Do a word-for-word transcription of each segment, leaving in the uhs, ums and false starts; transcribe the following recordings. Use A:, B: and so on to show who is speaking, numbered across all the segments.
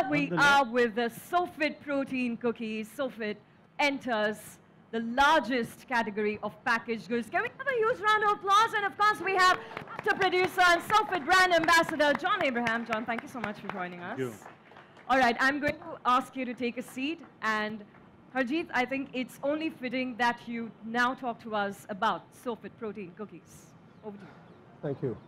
A: we are with the SoFit protein cookies. SoFit enters the largest category of packaged goods. Can we have a huge round of applause? And of course, we have actor, producer, and SoFit brand ambassador, John Abraham. John, thank you so much for joining us.
B: Thank you.
A: All right, I'm going to ask you to take a seat. And Harjeet, I think it's only fitting that you now talk to us about SoFit protein cookies. Over to you.
C: Thank you.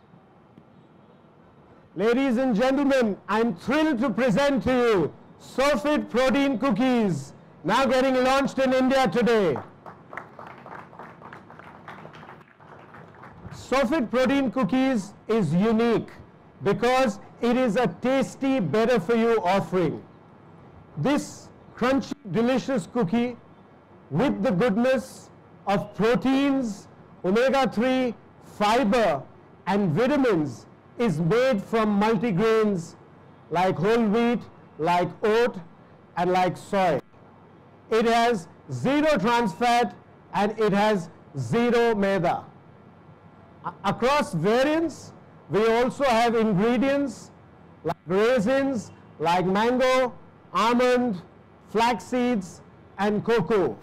C: Ladies and gentlemen, I'm thrilled to present to you SoFit protein cookies, now getting launched in India today. SoFit protein cookies is unique because it is a tasty, better for you offering. This crunchy, delicious cookie with the goodness of proteins, omega three, fiber, and vitamins is made from multigrains like whole wheat, like oat, and like soy. It has zero trans fat and it has zero maida. Across variants, we also have ingredients like raisins, like mango, almond, flax seeds, and cocoa.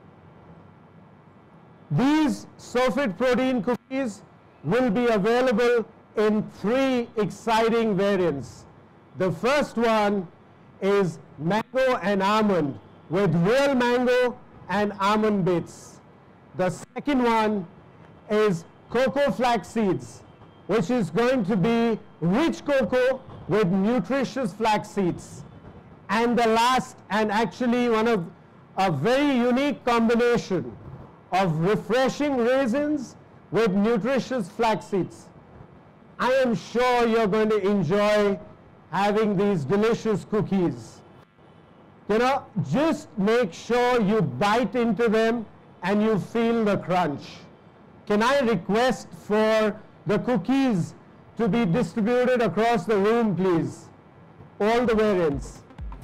C: These SoFit protein cookies will be available in three exciting variants. The first one is mango and almond with real mango and almond bits. The second one is cocoa flax seeds, which is going to be rich cocoa with nutritious flax seeds. And the last, and actually one of a very unique combination of refreshing raisins with nutritious flax seeds. I am sure you're going to enjoy having these delicious cookies. You know, just make sure you bite into them and you feel the crunch. Can I request for the cookies to be distributed across the room, please? All the variants.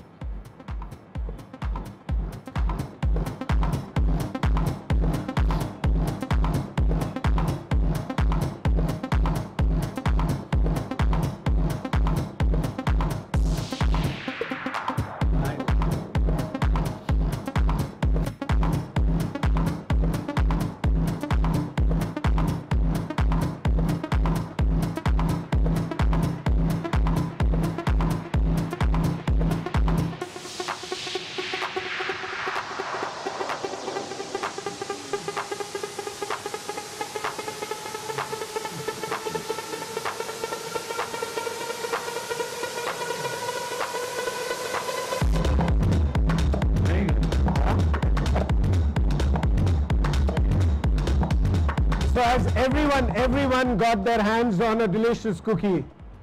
C: So as everyone, everyone got their hands on a delicious cookie.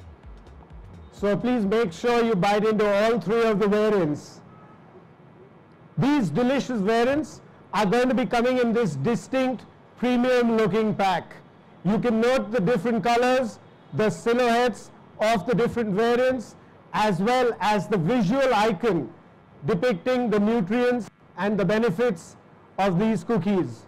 C: So please make sure you bite into all three of the variants. These delicious variants are going to be coming in this distinct premium looking pack. You can note the different colors, the silhouettes of the different variants, as well as the visual icon depicting the nutrients and the benefits of these cookies.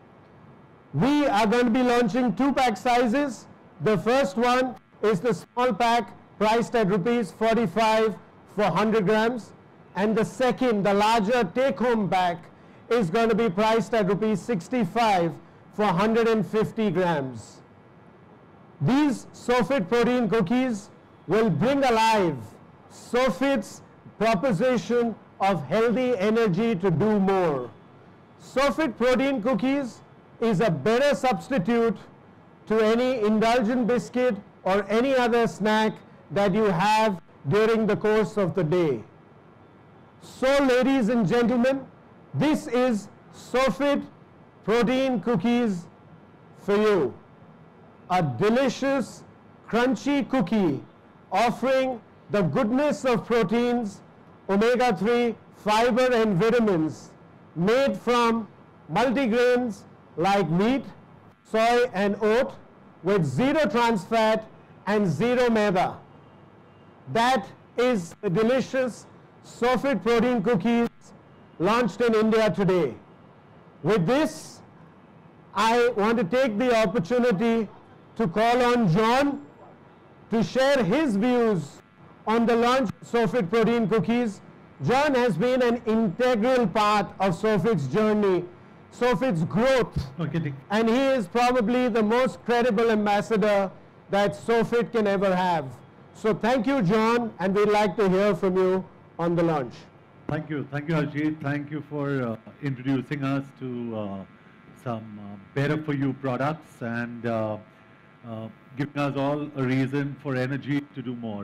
C: We are going to be launching two pack sizes. The first one is the small pack priced at rupees forty-five for one hundred grams. And the second, the larger take-home pack, is going to be priced at rupees sixty-five for one hundred fifty grams. These SoFit protein cookies will bring alive SoFit's proposition of healthy energy to do more. SoFit protein cookies is a better substitute to any indulgent biscuit or any other snack that you have during the course of the day. So, ladies and gentlemen, this is SoFit protein cookies for you. A delicious, crunchy cookie offering the goodness of proteins, omega three, fiber and vitamins, made from multigrains like wheat, soy and oat, with zero trans fat and zero maida. That is the delicious SoFit protein cookies launched in India today. With this, I want to take the opportunity to call on John to share his views on the launch of SoFit Protein Cookies. John has been an integral part of SoFit's journey, SoFit's growth,
B: Okay.
C: and he is probably the most credible ambassador that SoFit can ever have. So thank you, John, and we'd like to hear from you on the launch.
B: Thank you. Thank you, Harjeet. Thank you for uh, introducing us to uh, some uh, better for you products and uh, uh, giving us all a reason for energy to do more.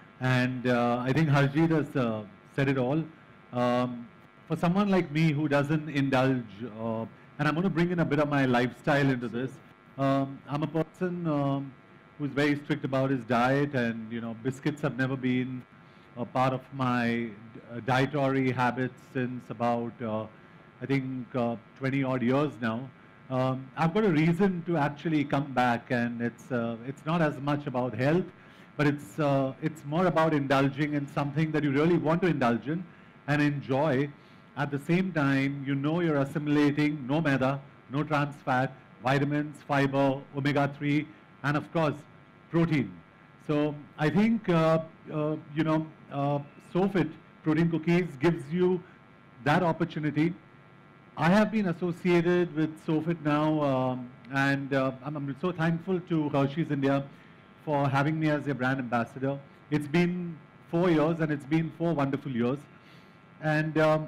B: And uh, I think Harjeet has uh, said it all. Um, for someone like me who doesn't indulge, uh, and I'm going to bring in a bit of my lifestyle into this. Um, I'm a person um, who's very strict about his diet, and you know, biscuits have never been a part of my uh, dietary habits since about, uh, I think, uh, twenty odd years now. Um, I've got a reason to actually come back, and it's uh, it's not as much about health, but it's uh, it's more about indulging in something that you really want to indulge in and enjoy. At the same time, you know you're assimilating no maida, no trans fat, vitamins, fiber, omega three, and of course, protein. So I think, uh, uh, you know, uh, SoFit Protein Cookies gives you that opportunity. I have been associated with SoFit now, um, and uh, I'm, I'm so thankful to Hershey's India for having me as their brand ambassador. It's been four years, and it's been four wonderful years. And um,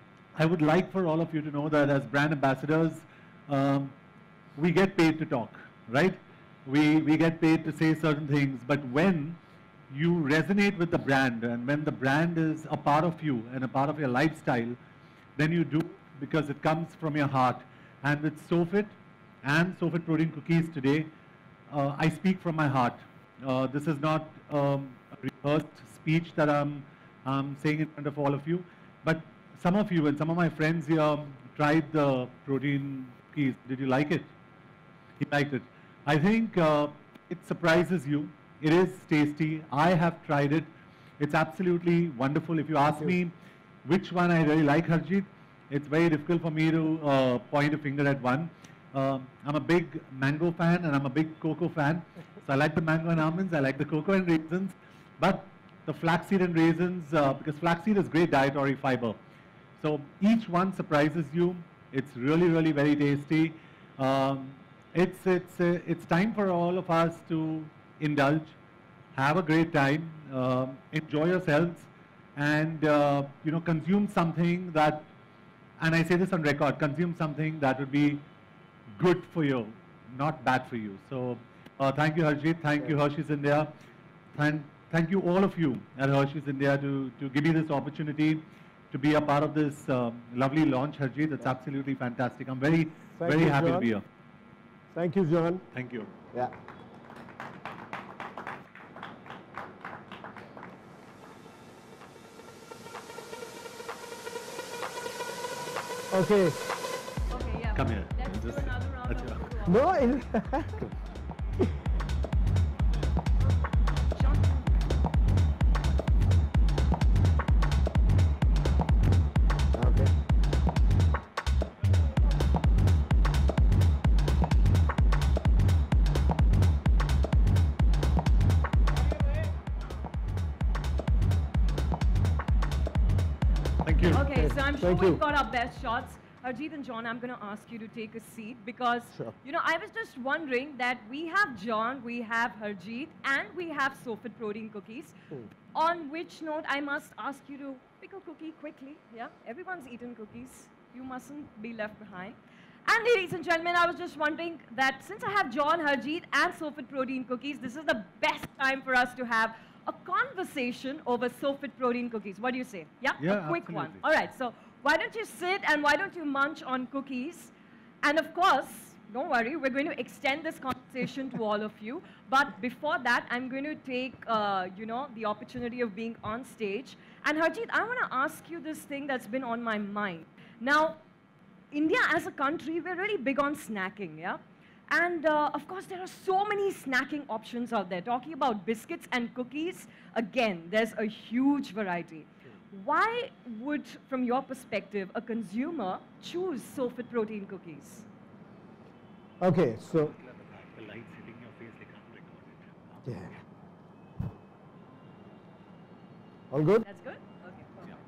B: I would like for all of you to know that as brand ambassadors, um, we get paid to talk, right? We, we get paid to say certain things, but when you resonate with the brand and when the brand is a part of you and a part of your lifestyle, then you do because it comes from your heart. And with SoFit and SoFit Protein Cookies today, uh, I speak from my heart. Uh, this is not um, a rehearsed speech that I'm, I'm saying in front of all of you, but some of you and some of my friends here tried the protein cookies. Did you like it? He liked it. I think uh, it surprises you. It is tasty. I have tried it. It's absolutely wonderful. If you ask me which one I really like, Harjeet, it's very difficult for me to uh, point a finger at one. Uh, I'm a big mango fan and I'm a big cocoa fan. So I like the mango and almonds. I like the cocoa and raisins. But the flaxseed and raisins, uh, because flaxseed is great dietary fiber. So each one surprises you. It's really, really very tasty. Um, it's, it's, uh, it's time for all of us to indulge, have a great time, uh, enjoy yourselves, and uh, you know, consume something that, and I say this on record, consume something that would be good for you, not bad for you. So uh, thank you, Harjeet. Thank you, Hershey's India. Thank, thank you all of you at Hershey's India to, to give me this opportunity to be a part of this um, lovely launch, Harjeet. It's absolutely fantastic. I'm very,
C: Thank
B: very
C: you,
B: happy
C: John.
B: to be here.
C: Thank you, John.
B: Thank you.
C: Yeah. Okay.
A: Okay, yeah.
B: Come here.
A: Let's do
B: Just-
A: another round
B: that's
A: of
B: your-
A: applause.
C: No, it-
A: John.
C: okay.
B: Thank you.
A: Okay, so I'm sure
C: Thank
A: we've
C: you.
A: got our best shots. Harjeet and John, I'm going to ask you to take a seat because,
C: Sure.
A: you know, I was just wondering that we have John, we have Harjeet, and we have SoFit Protein Cookies. On which note, I must ask you to pick a cookie quickly. Yeah, everyone's eaten cookies. You mustn't be left behind. And ladies and gentlemen, I was just wondering that since I have John, Harjeet, and SoFit Protein Cookies, this is the best time for us to have a conversation over SoFit Protein Cookies. What do you say? Yeah,
B: Yeah,
A: a quick one.
B: absolutely.
A: All right, so why don't you sit and why don't you munch on cookies? And of course, don't worry, we're going to extend this conversation to all of you. But before that, I'm going to take, uh, you know, the opportunity of being on stage. And Harjeet, I want to ask you this thing that's been on my mind. Now, India as a country, we're really big on snacking, yeah? And uh, of course, there are so many snacking options out there. Talking about biscuits and cookies, again, there's a huge variety. Why would, from your perspective, a consumer choose SoFit Protein Cookies?
C: Okay, so,
B: The lights hitting your face, they can't record it.
C: yeah. All good?
A: That's good? Okay,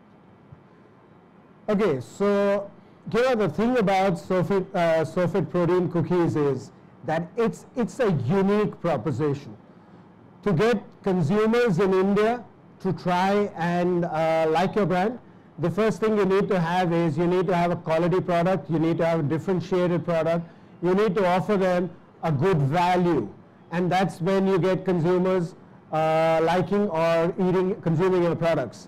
A: perfect.
C: Okay, so you know the thing about Sofit, uh, Sofit protein cookies is that it's, it's a unique proposition. To get consumers in India to try and uh, like your brand, the first thing you need to have is you need to have a quality product, you need to have a differentiated product, you need to offer them a good value. And that's when you get consumers uh, liking or eating, consuming your products.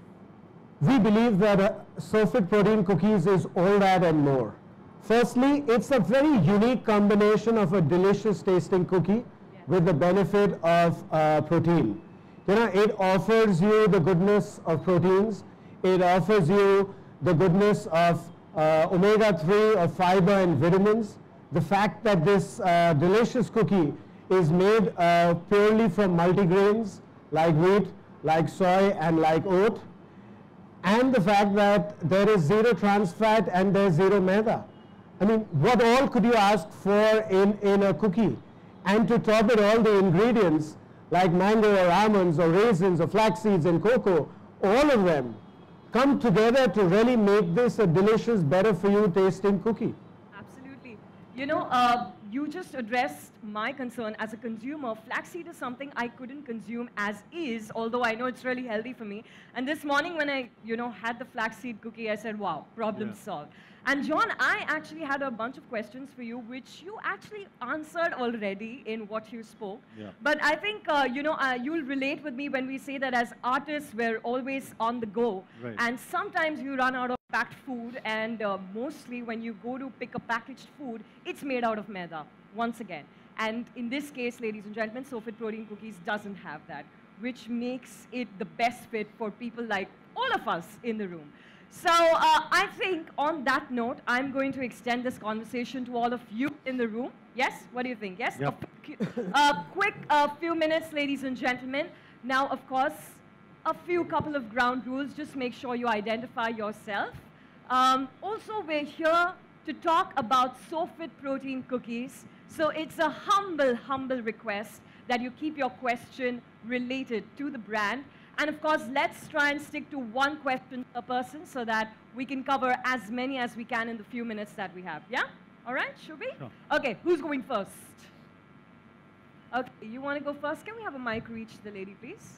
C: We believe that uh, Sofit protein cookies is all that and more. Firstly, it's a very unique combination of a delicious tasting cookie
A: Yeah.
C: with the benefit of uh, protein. You know, it offers you the goodness of proteins. It offers you the goodness of uh, omega three, of fiber and vitamins. The fact that this uh, delicious cookie is made uh, purely from multigrains like wheat, like soy and like oat, and the fact that there is zero trans fat and there's zero maida. I mean, what all could you ask for in, in a cookie? And to top it all, the ingredients like mango or almonds or raisins or flax seeds and cocoa, all of them come together to really make this a delicious, better for you tasting cookie.
A: Absolutely. You know, uh, you just addressed my concern as a consumer. Flaxseed is something I couldn't consume as is, although I know it's really healthy for me. And this morning when I, you know, had the flaxseed cookie, I said, wow, problem
B: Yeah.
A: solved. And John, I actually had a bunch of questions for you, which you actually answered already in what you spoke.
B: Yeah.
A: But I think, uh, you know, uh, you'll relate with me when we say that as artists, we're always on the go.
B: Right.
A: And sometimes you run out of packed food, and uh, mostly when you go to pick a packaged food, it's made out of maida, once again. And in this case, ladies and gentlemen, Sofit Protein Cookies doesn't have that, which makes it the best fit for people like all of us in the room. So uh, I think on that note, I'm going to extend this conversation to all of you in the room. Yes? What do you think? Yes?
B: Yep.
A: A uh, quick uh, few minutes, ladies and gentlemen. Now, of course, a few couple of ground rules. Just make sure you identify yourself. Um, also, we're here to talk about Sofit Protein Cookies. So it's a humble, humble request that you keep your question related to the brand. And of course, let's try and stick to one question per person so that we can cover as many as we can in the few minutes that we have. Yeah? All right, should we?
B: Sure.
A: Okay, who's going first? Okay, you want to go first? Can we have a mic reach the lady, please?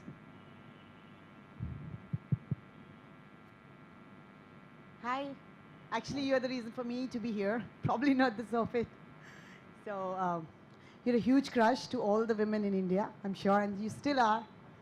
D: Hi. Actually, you're the reason for me to be here. Probably not the Sofit. So, um, you're a huge crush to all the women in India, I'm sure, and you still are.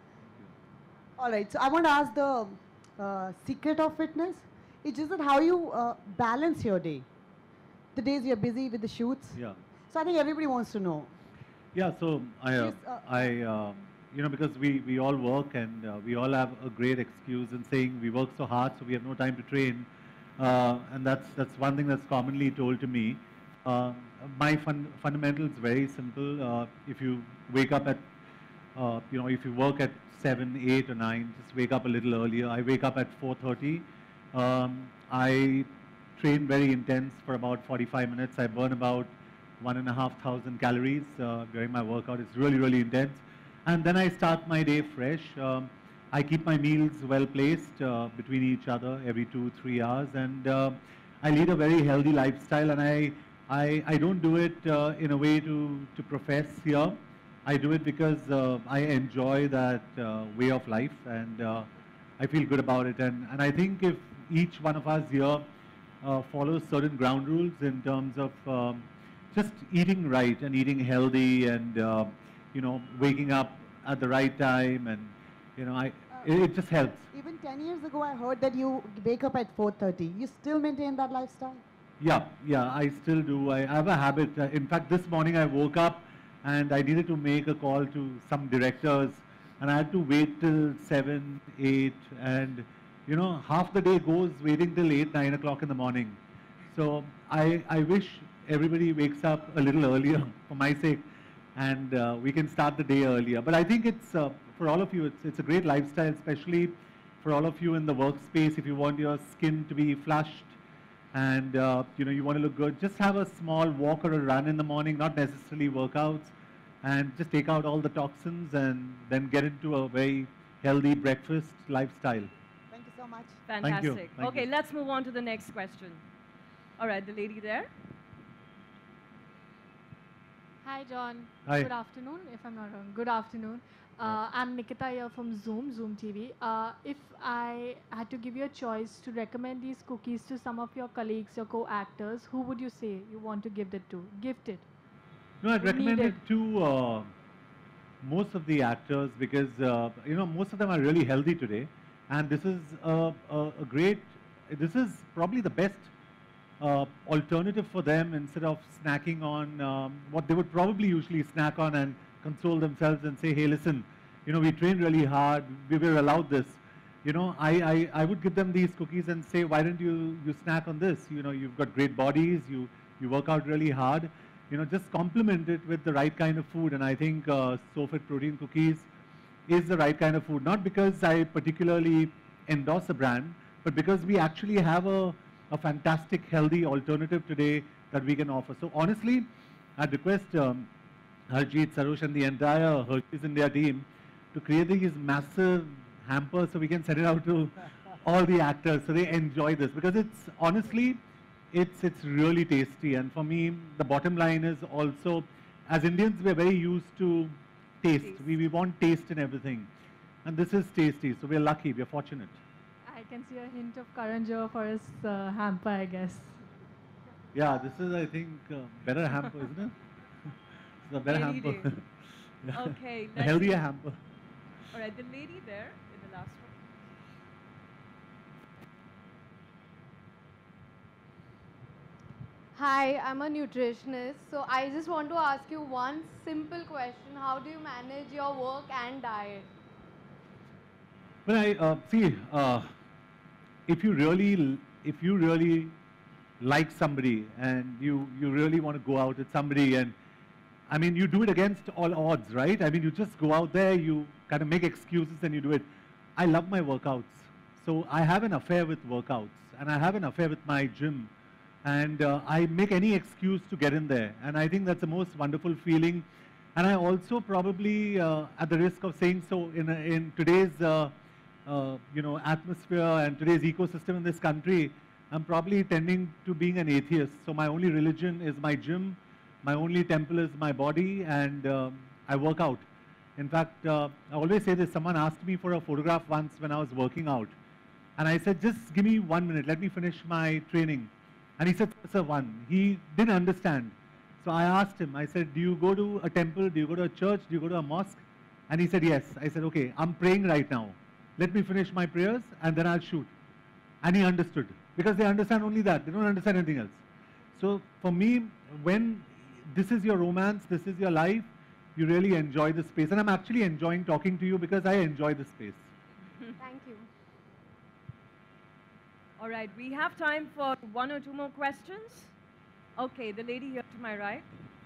D: All right, so I want to ask the uh, secret of fitness. It's just that how you uh, balance your day. The days you're busy with the shoots.
B: Yeah.
D: So I think everybody wants to know.
B: Yeah, so I, uh,
D: Yes, uh,
B: I uh, you know, because we, we all work and uh, we all have a great excuse in saying we work so hard, so we have no time to train. Uh, and that's, that's one thing that's commonly told to me. Uh, my fun fundamental is very simple. Uh, if you wake up at, uh, you know, if you work at seven, eight or nine, just wake up a little earlier. I wake up at four thirty. Um, I train very intense for about forty-five minutes. I burn about one and a half thousand calories uh, during my workout. It's really, really intense. And then I start my day fresh. Um, I keep my meals well placed uh, between each other every two, three hours. And uh, I lead a very healthy lifestyle. And I, I, I don't do it uh, in a way to, to profess here. I do it because uh, I enjoy that uh, way of life, and uh, I feel good about it. And, and I think if each one of us here uh, follows certain ground rules in terms of um, just eating right and eating healthy and, uh, you know, waking up at the right time, and, you know, I, it, it just helps.
D: Even ten years ago, I heard that you wake up at four thirty. You still maintain that lifestyle?
B: Yeah, yeah, I still do. I, I have a habit. Uh, in fact, this morning I woke up and I needed to make a call to some directors, and I had to wait till seven, eight, and you know, half the day goes waiting till eight, nine o'clock in the morning. So I, I wish everybody wakes up a little earlier for my sake, and uh, we can start the day earlier. But I think it's, uh, for all of you, it's, it's a great lifestyle, especially for all of you in the workspace. If you want your skin to be flushed, and uh, you know, you want to look good, just have a small walk or a run in the morning, not necessarily workouts, and just take out all the toxins and then get into a very healthy breakfast lifestyle.
D: Thank you so much.
A: Fantastic.
B: you. Thank
A: okay,
B: you.
A: let's move on to the next question. All right, the lady there.
E: Hi, John.
B: Hi.
E: Good afternoon, if I'm not wrong. Good afternoon. Uh, I'm Nikita here from Zoom, Zoom T V. Uh, if I had to give you a choice to recommend these cookies to some of your colleagues, your co-actors, who would you say you want to give it to? Gift it.
B: No, I'd
E: We
B: recommend
E: need
B: it to uh, most of the actors because, uh, you know, most of them are really healthy today. And this is a, a, a great, this is probably the best uh, alternative for them instead of snacking on um, what they would probably usually snack on and console themselves and say, hey, listen, you know, we trained really hard, we were allowed this. You know, I, I, I would give them these cookies and say, why don't you, you snack on this? You know, you've got great bodies, you, you work out really hard. You know, just complement it with the right kind of food. And I think uh, SoFit protein cookies is the right kind of food. Not because I particularly endorse a brand, but because we actually have a, a fantastic healthy alternative today that we can offer. So honestly, I'd request um, Harjeet, Sarosh and the entire Hershey's India team to create these massive hampers so we can send it out to all the actors so they enjoy this, because it's honestly, it's, it's really tasty. And for me, the bottom line is also, as Indians, we're very used to taste.
A: Taste.
B: We, we want taste in everything. And this is tasty, so we're lucky, we're fortunate.
E: I can see a hint of Karan Johar for his uh, hamper, I guess.
B: Yeah, this is, I think, uh, better hamper, isn't it? It's a better
A: Any
B: hamper.
A: day.
B: Yeah.
A: Okay,
B: A
A: let's
B: healthier
A: see.
B: hamper.
A: All right, the lady there in the last one.
F: Hi, I'm a nutritionist. So I just want to ask you one simple question. How do you manage your work and diet?
B: Well, I uh, see. Uh, if you really, l- if you really like somebody, and you you really want to go out with somebody, and I mean, you do it against all odds, right? I mean, you just go out there, you kind of make excuses, and you do it. I love my workouts, so I have an affair with workouts, and I have an affair with my gym, and uh, I make any excuse to get in there, and I think that's the most wonderful feeling. And I also probably, uh, at the risk of saying so, in a, in today's uh, uh, you know atmosphere and today's ecosystem in this country, I'm probably tending to being an atheist. So my only religion is my gym, my only temple is my body, and um, I work out. In fact, uh, I always say this. Someone asked me for a photograph once when I was working out, and I said, just give me one minute, let me finish my training. And he said, sir, one. He didn't understand. So I asked him, I said, do you go to a temple, do you go to a church, do you go to a mosque? And he said, yes. I said, okay, I'm praying right now. Let me finish my prayers and then I'll shoot. And he understood, because they understand only that. They don't understand anything else. So for me, when this is your romance, this is your life, you really enjoy the space. And I'm actually enjoying talking to you because I enjoy the space.
F: Thank you.
A: All right, we have time for one or two more questions. Okay, the lady here to my right.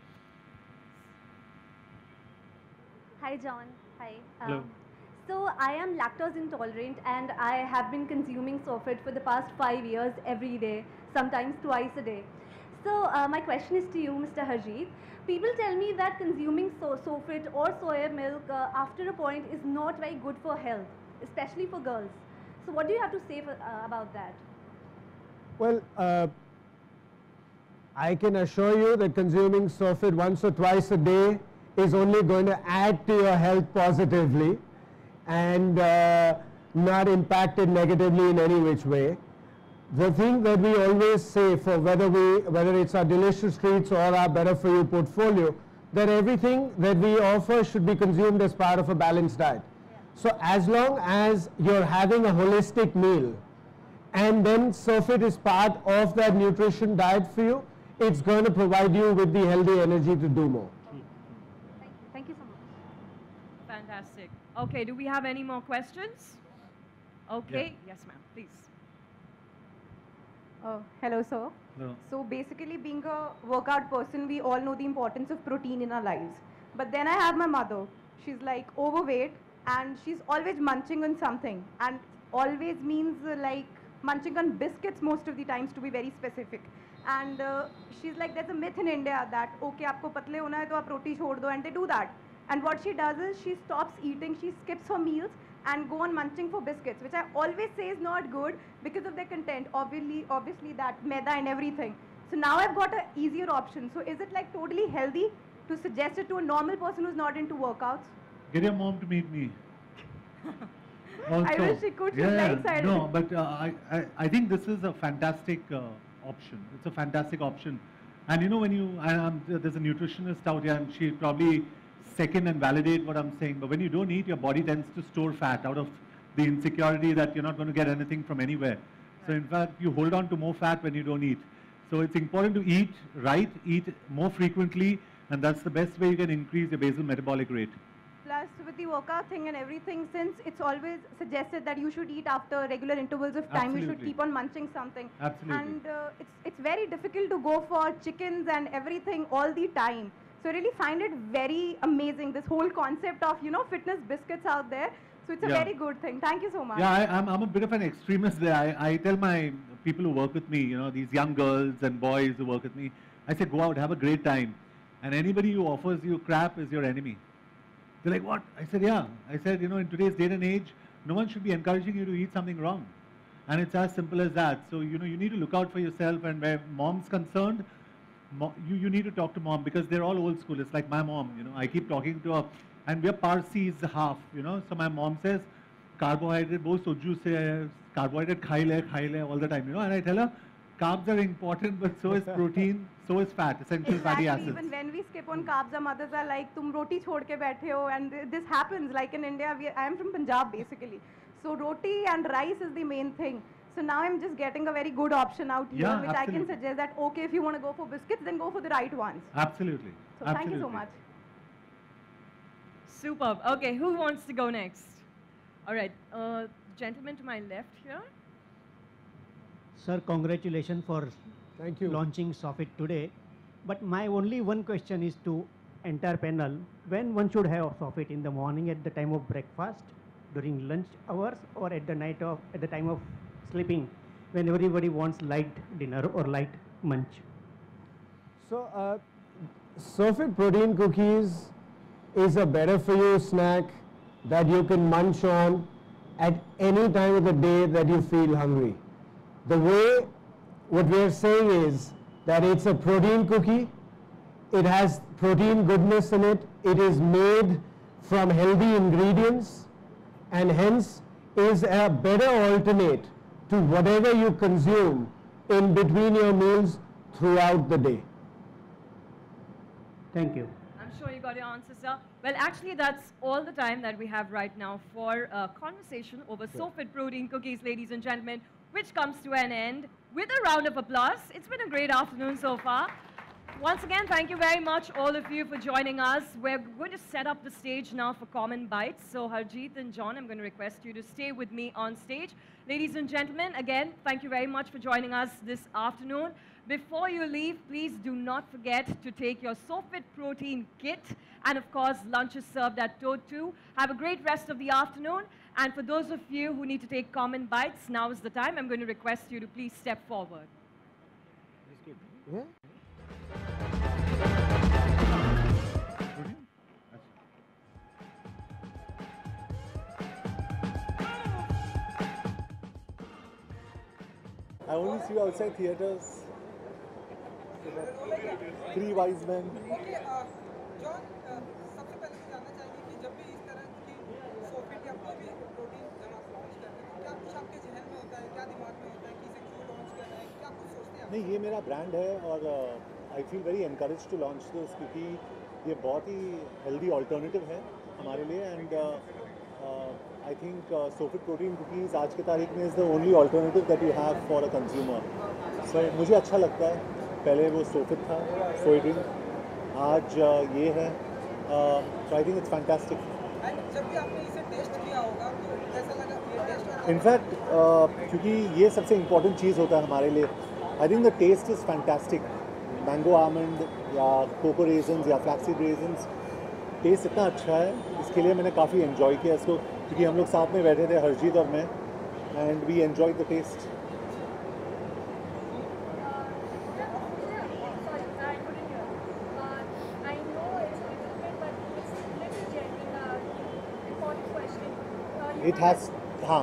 G: Hi, John. Hi.
B: Hello.
G: Um, so I am lactose intolerant and I have been consuming SoFit for the past five years every day, sometimes twice a day. So uh, my question is to you, Mister Harjeet. People tell me that consuming so SoFit or soya milk uh, after a point is not very good for health, especially for girls. So what do you have to say for, uh, about that?
C: Well, uh, I can assure you that consuming SoFit once or twice a day is only going to add to your health positively and uh, not impact it negatively in any which way. The thing that we always say, for whether we whether it's our delicious treats or our better for you portfolio, that everything that we offer should be consumed as part of a balanced diet. So as long as you're having a holistic meal and then SoFit is part of that nutrition diet for you, it's going to provide you with the healthy energy to do more.
G: Thank you. Thank you so much.
A: Fantastic. Okay, do we have any more questions? Okay, yes ma'am, please.
H: Uh, hello, sir.
B: No.
H: So basically, being a workout person, we all know the importance of protein in our lives. But then I have my mother. She's like overweight and she's always munching on something. And always means uh, like munching on biscuits most of the times, to be very specific. And uh, she's like, there's a myth in India that, okay, आपको पतले होना है तो आप रोटी छोड़ दो, and they do that. And what she does is she stops eating, she skips her meals and go on munching for biscuits, which I always say is not good because of their content, obviously, obviously that maida and everything. So now I've got an easier option. So is it like totally healthy to suggest it to a normal person who's not into workouts?
B: Get your mom to meet me. Also,
H: I wish she could, she's
B: yeah,
H: very excited.
B: No, but uh, I, I, I think this is a fantastic uh, option. It's a fantastic option. And you know, when you, I, I'm, there's a nutritionist out here and she'll probably second and validate what I'm saying, but when you don't eat, your body tends to store fat out of the insecurity that you're not going to get anything from anywhere. So in fact, you hold on to more fat when you don't eat. So it's important to eat right, eat more frequently, and that's the best way you can increase your basal metabolic rate.
H: Plus, with the workout thing and everything, since it's always suggested that you should eat after regular intervals of time, you should
B: Absolutely.
H: keep on munching something.
B: Absolutely.
H: And uh, it's, it's very difficult to go for chickens and everything all the time. So I really find it very amazing, this whole concept of, you know, fitness biscuits out there. So it's a
B: Yeah.
H: very good thing. Thank you so much.
B: Yeah, I, I'm, I'm a bit of an extremist there. I, I tell my people who work with me, you know, these young girls and boys who work with me, I say, go out, have a great time. And anybody who offers you crap is your enemy. They're like, what? I said, yeah. I said, you know, in today's day and age, no one should be encouraging you to eat something wrong. And it's as simple as that. So, you know, you need to look out for yourself, and where mom's concerned, mo you, you need to talk to mom, because they're all old school. It's like my mom, you know, I keep talking to her, and we're Parsis half, you know. So my mom says, carbohydrate, bo soju se hai, carbohydrate khai le, khai le all the time, you know. And I tell her, carbs are important, but so is protein, so is fat, essential fatty
H: Exactly.
B: acids.
H: Even when we skip on carbs, our mothers are like, "Tum roti chhod ke baithe ho," and th- this happens. Like in India, we, I am from Punjab basically, so roti and rice is the main thing. So now I'm just getting a very good option out here,
B: Yeah,
H: which I can
B: absolutely.
H: suggest that okay, if you want to go for biscuits, then go for the right ones.
B: Absolutely.
H: So
B: Absolutely.
H: thank you so much.
A: Superb. Okay, who wants to go next? All right, uh, gentleman to my left here.
I: Sir, congratulations for
C: Thank you.
I: launching Sofit today. But my only one question is to entire panel, when one should have Sofit, in the morning at the time of breakfast, during lunch hours, or at the night of at the time of sleeping, when everybody wants light dinner or light munch?
C: So, uh, Sofit protein cookies is a better for you snack that you can munch on at any time of the day that you feel hungry. The way what we are saying is that it's a protein cookie, it has protein goodness in it, it is made from healthy ingredients, and hence is a better alternate to whatever you consume in between your meals throughout the day.
I: Thank you.
A: I'm sure you got your answer, sir. Well, actually, that's all the time that we have right now for a conversation over Sofit protein cookies, ladies and gentlemen, which comes to an end with a round of applause. It's been a great afternoon so far. Once again, thank you very much, all of you, for joining us. We're going to set up the stage now for Common Bites. So, Harjeet and John, I'm going to request you to stay with me on stage. Ladies and gentlemen, again, thank you very much for joining us this afternoon. Before you leave, please do not forget to take your Sofit protein kit. And of course, lunch is served at Toad two. Have a great rest of the afternoon. And for those of you who need to take Common Bites, now is the time. I'm going to request you to please step forward.
C: Yeah?
J: I only see you outside theatres. Three wise men.
K: John सबसे पहले तो जानना चाहिए कि जब भी इस तरह की सोफिट या कोई भी प्रोटीन जब आप लॉन्च करते हैं तो क्या कुछ आपके जहन में होता है, क्या दिमाग में होता है कि इसे क्यों लॉन्च करना है, क्या कुछ सोचते हैं?
J: नहीं, ये मेरा ब्रांड है और I feel very encourage to launch this, क्योंकि ये बहुत ही हेल्दी ऑल्टरनेटिव है हमारे लिए. And I think Sofit protein cookies आज की तारीख में is the only alternative that you have for a consumer. So मुझे अच्छा लगता है. पहले वो सोफिट था, सोइडिन, आज uh, ये है. So I think it's fantastic.
K: And जब भी आपने इसे टेस्ट किया होगा तो कैसा लगा ये टेस्ट?
J: इनफैक्ट क्योंकि ये सबसे इम्पॉर्टेंट चीज़ होता है हमारे लिए. I think the taste is fantastic. Mango almond या कोको रेजन्स या फ्लैक्सीड रेजन्स, टेस्ट इतना अच्छा है. इसके लिए मैंने काफ़ी एंजॉय किया इसको, क्योंकि हम लोग साथ में बैठे थे, हरजीत और मैं, and we enjoy the taste.
E: I know it's a little bit, but it's little
J: it has, हाँ.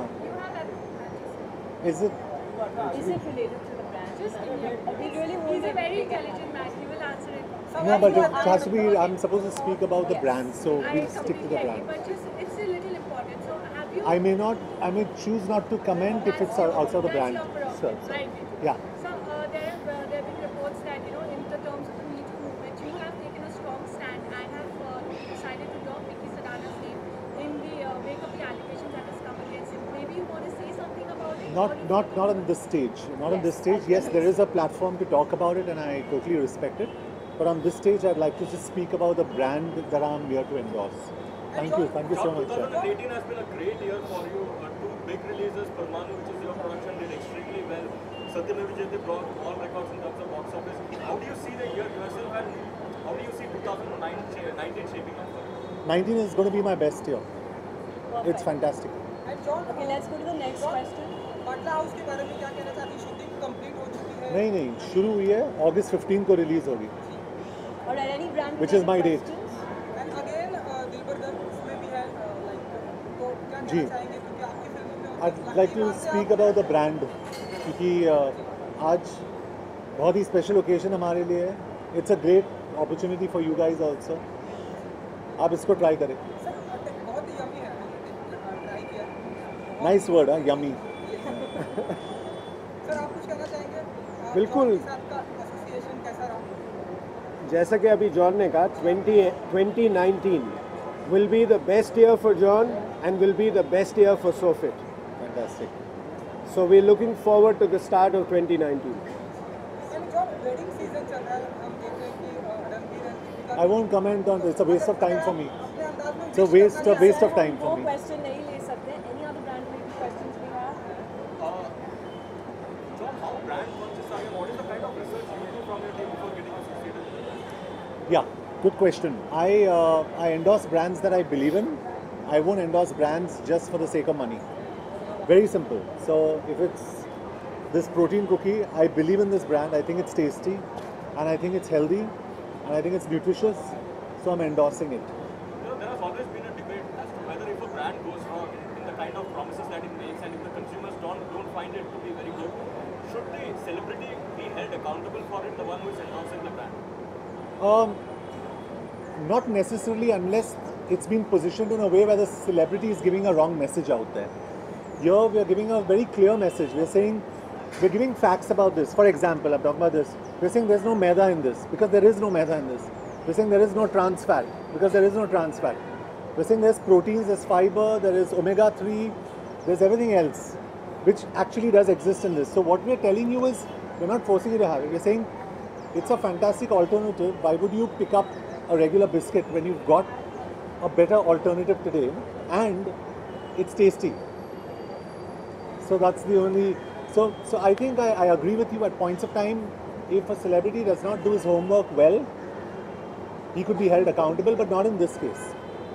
J: Is it?
A: Is it related to the brand? Just we really want.
L: He's a very intelligent man. He will answer it.
J: No, but it has to be. I'm supposed to speak about the brand, so
L: I
J: we'll stick to the
L: completely agree,
J: brand.
L: but just it's a little important. So have you?
J: I may not. I may choose not to comment if it's outside the brand.
L: That's
J: Sure.
L: your prerogative, right?
J: Yeah.
L: So uh, there, have, uh, there have been reports that you know, in the terms of the Me Too movement, you have taken a strong stand and have uh, decided to drop Vicky Sadana's name in the uh, wake of the allegations that has come against him. Maybe you want to say something about it?
J: Not, not, not on this stage. Not on this stage. Yes, there is a platform to talk about it, and I totally respect it. But on this stage, I'd like to just speak about the brand that I'm here to endorse. Thank you. Thank you so much. sir.
M: twenty eighteen has been a great year for you. Uh, two big releases, Parmanu, which is your production, did extremely well. Satyamev Jayate broke all records in terms of box office. How do you see the year yourself, and how do you see two thousand nineteen shaping up?
J: nineteen is going to be my best year. It's fantastic.
K: And John,
A: Okay, let's go to the next question.
K: Batla House के बारे में क्या कहना चाहती हैं? Shooting complete हो चुकी है.
J: नहीं नहीं शुरू हुई है अगस्त फिफ्टीन को रिलीज होगी
A: Or any brand
J: Which is my date.
K: And again, uh, Dilbar girl उसमें भी है, uh, like, तो क्या
J: जी.
K: कहना चाहेंगे क्योंकि आपकी फिल्मों में
J: I'd like to speak about the brand क्योंकि uh, आज बहुत ही स्पेशल ओकेजन हमारे लिए है. It's a great opportunity for you guys also. आप इसको ट्राई करें.
K: सर बहुत ही यमी है, ट्राई किया.
J: नाइस वर्ड है यमी.
K: सर आप कुछ कहना चाहेंगे? आप
C: बिल्कुल.
K: जॉन के साथ का एसोसिएशन कैसा रहा?
C: जैसा कि अभी जॉन ने कहा, twenty nineteen will be the best year for John and will be the best year for Sofit.
J: Fantastic.
C: So we're looking forward to the start of twenty nineteen.
K: And John wedding season चल रहा है, हम देख रहे हैं कि uh, Ranbir and Deepika
J: I won't comment on this. It's a waste of time for me.
K: अपने अंदाज में
J: It's a waste, a waste of time for
A: वो
J: me.
A: क्वेश्चन नहीं ले सकते. Any other brand related questions we have?
M: Uh, John, how brand conscious are you? What is the kind of research you do from your team before getting associated?
J: Yeah, good question. I uh, I endorse brands that I believe in. I won't endorse brands just for the sake of money. Very simple. So if it's this protein cookie, I believe in this brand. I think it's tasty, and I think it's healthy, and I think it's nutritious. So I'm endorsing it.
M: You know, there has always been a debate as to whether if a brand goes wrong in the kind of promises that it makes, and if the consumers don't don't find it to be very good, should the celebrity be held accountable for it, the one who is endorsing the brand?
J: Um, not necessarily unless it's been positioned in a way where the celebrity is giving a wrong message out there. Here we are giving a very clear message. We're saying, we're giving facts about this. For example, I'm talking about this. We're saying there's no maida in this because there is no maida in this. We're saying there is no trans fat because there is no trans fat. We're saying there's proteins, there's fiber, there is omega three, there's everything else which actually does exist in this. So what we're telling you is, we're not forcing you to have it. We're saying it's a fantastic alternative. Why would you pick up a regular biscuit when you've got a better alternative today and it's tasty? So that's the only, so so I think I, I agree with you at points of time. If a celebrity does not do his homework well, he could be held accountable, but not in this case.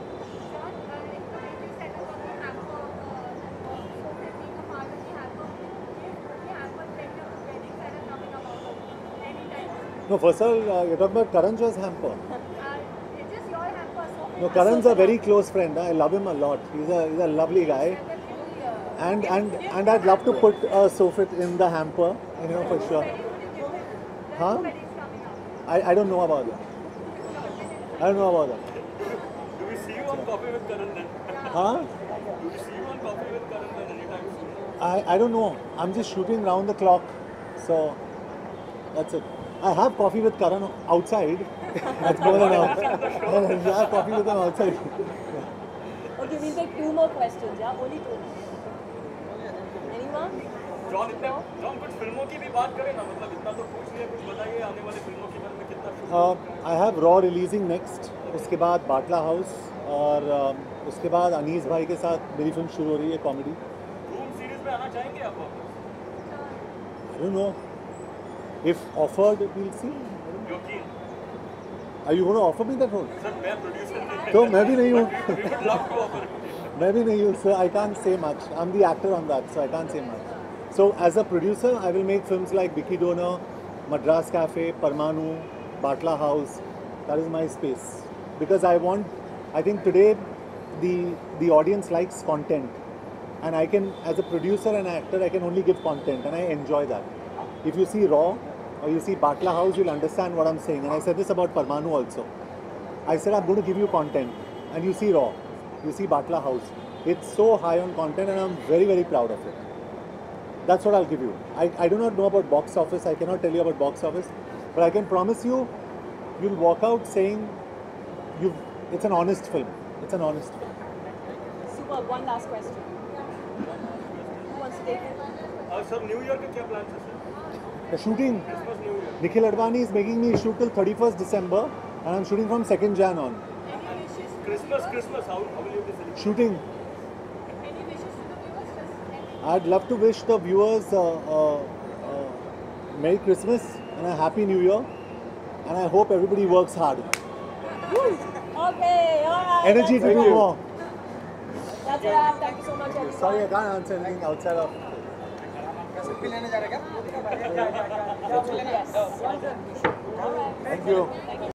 J: No, first of all, uh, you're talking about Karan Johar's hamper. No, Karan's a very close friend. I love him a lot. He's a he's a lovely guy. And and and I'd love to put a Sofit in the hamper, you know, for sure. Huh? I, I don't know about that. I don't know about that.
M: Do we see you on Coffee with Karan then?
J: Huh?
M: Do we see you on Coffee with Karan then anytime soon?
J: I, I don't know. I'm just shooting round the clock. So that's it. I have coffee with Karan outside. That's more than enough. I have coffee with him outside.
A: Okay, we'll take two more questions, yeah? Only two. Anyone?
M: John इतने John कुछ फिल्मों की भी बात करें ना, मतलब इतना तो पूछ लिया, कुछ बताइए आने वाली फिल्मों के बारे में कितना shoot
J: uh, I have Raw releasing next. उसके बाद बाटला हाउस और uh, उसके बाद अनीस भाई के साथ मेरी फिल्म शुरू हो रही है कॉमेडी.
M: रूम सीरीज में आना चाहेंगे आप वापस?
J: I don't know. If offered, we'll see.
M: You're keen?
J: Are you going to offer me that role?
M: Sir मैं प्रोड्यूसर नहीं
J: तो मैं भी नहीं हूँ.
M: We would love to offer it.
J: मैं भी नहीं हूँ, so I can't say much. I'm the actor on that, so I can't say much. So as a producer, I will make films like Vicky Donor, Madras Cafe, Parmanu, Batla House. That is my space. Because I want, I think today the the audience likes content And I can, as a producer and actor, I can only give content, and I enjoy that. If you see Raw or you see Batla House, you'll understand what I'm saying. And I said this about Parmanu also. I said I'm going to give you content, and you see Raw, you see Batla House. It's so high on content, and I'm very, very proud of it. That's what I'll give you. I, I do not know about box office. I cannot tell you about box office, but I can promise you, you'll walk out saying, you've, it's an honest film. It's an honest film.
A: Super. One last question. Who wants to take it?
M: Uh, sir, New Year के क्या plans हैं sir?
J: The shooting.
M: Christmas, New Year.
J: Nikhil Advani is making me shoot till thirty-first December, and I'm shooting from second Jan on.
M: Any wishes? Christmas, Christmas. How, how will you be celebrating?
J: Shooting.
L: Any wishes to the viewers? Just any-
J: I'd love to wish the viewers uh, uh, uh, Merry Christmas and a Happy New Year, and I hope everybody works hard.
A: Okay, all right.
J: Energy to do more.
A: That's a wrap. Thank you so much, everyone.
J: Sorry, I can't answer anything outside of.
A: Yes.
J: Thank you.
A: Thank you.